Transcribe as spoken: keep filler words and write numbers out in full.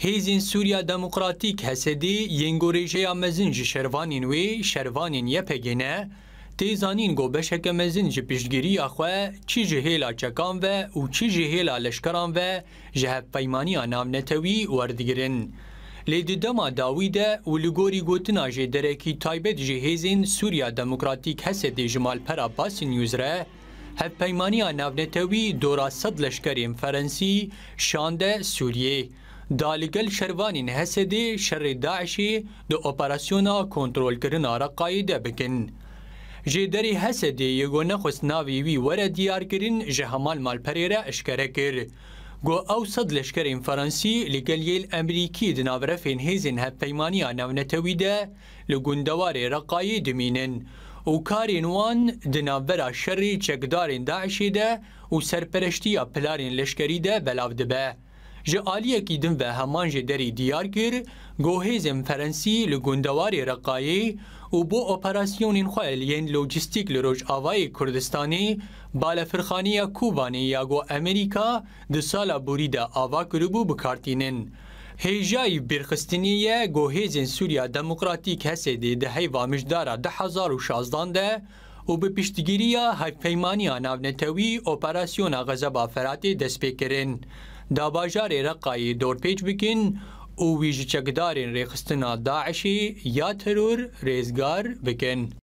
هیزین سوریا دموکراتیک هسدی ینگوریجیا مزن جی شروانین وی شروانین یپگینه تیزانین گو بشک مزن جی پیشگیری اخوه چی جهیلا چکان و او چی جهیلا لشکران و جهب پیمانی نام نتوی وردگرن. لیدی دما داویده و لگوری گوتنا جی درکی تایبت جی هیزین سوریا دموکراتیک هسدی جمال پرا باس نیوز ره هف پیمانی نام نتوی دورا صد لشکرین فرنسی شانده سوریه دالگل شروانین هسدی شر داعشی دو اپراسیونا کنترول کرنا را قایده بکن. جدری هسدی یگو نخست ناوی وی ور دیار کرن جهمال مالپریره اشکره کر. گو او صد لشکرین فرانسی لگل یل امریکی دناورفین هیزین هف پیمانی نونتوی ده لگندوار را قایده مینن. و کارین وان دناورا شر چکدارین داعشی ده و سرپرشتی پلارین لشکری ده بلاو دبه. جالیه کی دم و همان جدری دیار کر گوهزم فرانسی لگندواری رقایی و بو اپراسیونین خوال ین لوجستیک لروج آوای کردستانی بالا فرخانی کوبانی یا گو امریکا دو سالا بوریده آوا کربو بکارتینن. هیجای برخستنیه گوهزن سوریا دموکراتیک هسته ده هیوا مجدارا ده هزار و شازدان ده و به پشتگیری های پیمانی ناونتوی اپراسیون غزبا فراتی دست بکرن. داباجار رقای دور پیچ بکن و ویج چکدارین ریخستنا داعشی یا ترور ریزگار بکن.